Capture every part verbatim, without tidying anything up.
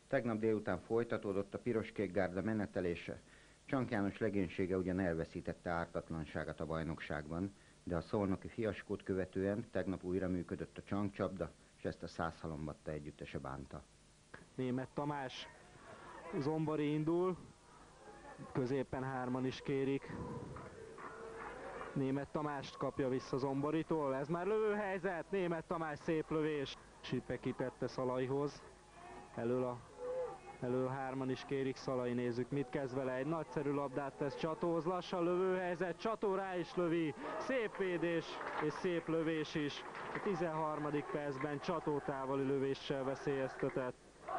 Tegnap délután folytatódott a piros-kék gárda menetelése. Csank János legénysége ugyan elveszítette ártatlanságát a bajnokságban, de a szolnoki fiaskót követően tegnap újra működött a csankcsapda, és ezt a Százhalombatta együttese bánta. Németh Tamás, Zombori indul, középen hárman is kérik. Németh Tamást kapja vissza Zomboritól, ez már lövőhelyzet, Németh Tamás szép lövés. Sipeki tette Szalaihoz, elől a Elől hárman is kérik, Szalai, nézzük mit kezd vele, egy nagyszerű labdát tesz Csatóhoz, lassan lövőhelyzet, Csató rá is lövi, szép védés és szép lövés is. A tizenharmadik percben Csató távoli lövéssel veszélyeztetett.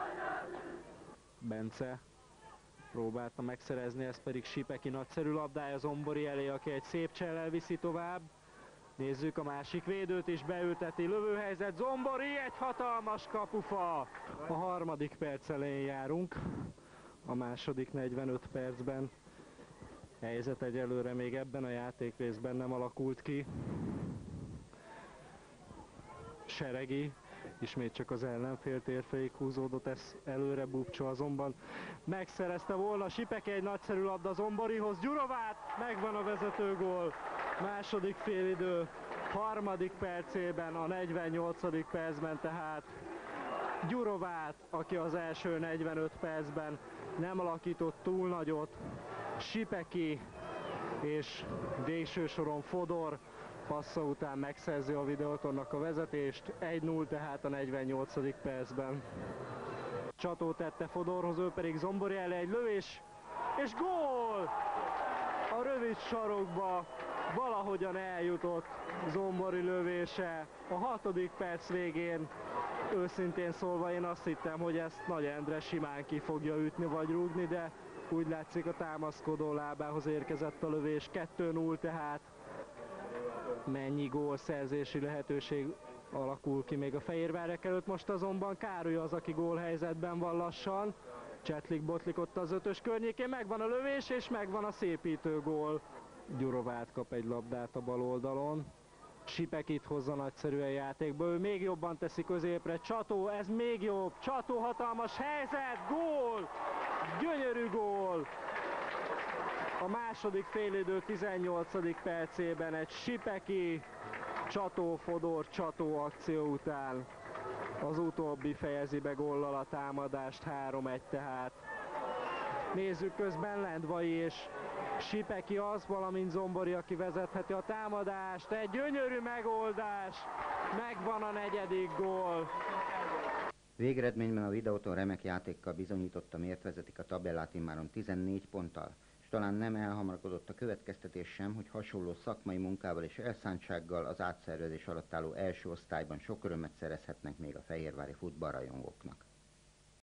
Bence próbálta megszerezni, ez pedig Sipeki nagyszerű labdája Zombori elé, aki egy szép csellel viszi tovább. Nézzük, a másik védőt is beülteti, lövőhelyzet, Zombori, egy hatalmas kapufa! A harmadik perc elején járunk, a második negyvenöt percben. Helyzet egyelőre még ebben a játékrészben nem alakult ki. Seregi, ismét csak az ellenfél térféig húzódott, ez előre, Bubcsa azonban megszerezte volna, Sipeki egy nagyszerű labda Zomborihoz, Gyurovát, megvan a vezetőgól. Második félidő, harmadik percében, a negyvennyolcadik percben tehát Gyurovát, aki az első negyvenöt percben nem alakított túl nagyot, Sipeki és végső soron Fodor passza után megszerzi a Videotonnak a vezetést, egy null tehát a negyvennyolcadik percben. Csató tette Fodorhoz, ő pedig Zombori elé egy lövés, és gól! A rövid sarokba valahogyan eljutott Zombori lövése a hatodik perc végén. Őszintén szólva én azt hittem, hogy ezt Nagy Endre simán ki fogja ütni vagy rúgni, de úgy látszik a támaszkodó lábához érkezett a lövés. kettő null tehát. Mennyi gólszerzési lehetőség alakul ki még a Fehérvárek előtt, most azonban Károly az, aki gólhelyzetben van lassan. Csetlik botlik ott az ötös környékén, megvan a lövés és megvan a szépítő gól. Gyurovát kap egy labdát a bal oldalon. Sipekit hozza nagyszerűen játékba, ő még jobban teszi középre, Csató, ez még jobb, Csató hatalmas helyzet, gól! Gyönyörű gól! A második félidő tizennyolcadik percében egy Sipeki, Csató, Fodor, Csató akció után az utóbbi fejezi be góllal a támadást, három egy tehát. Nézzük közben Lendvai és Sipeki az, valamint Zombori, aki vezetheti a támadást. Egy gyönyörű megoldás, megvan a negyedik gól. Végeredményben a Videoton remek játékkal bizonyította, miért vezetik a tabellát immáron tizennégy ponttal, és talán nem elhamarkodott a következtetés sem, hogy hasonló szakmai munkával és elszántsággal az átszervezés alatt álló első osztályban sok örömet szerezhetnek még a fehérvári futballrajongóknak.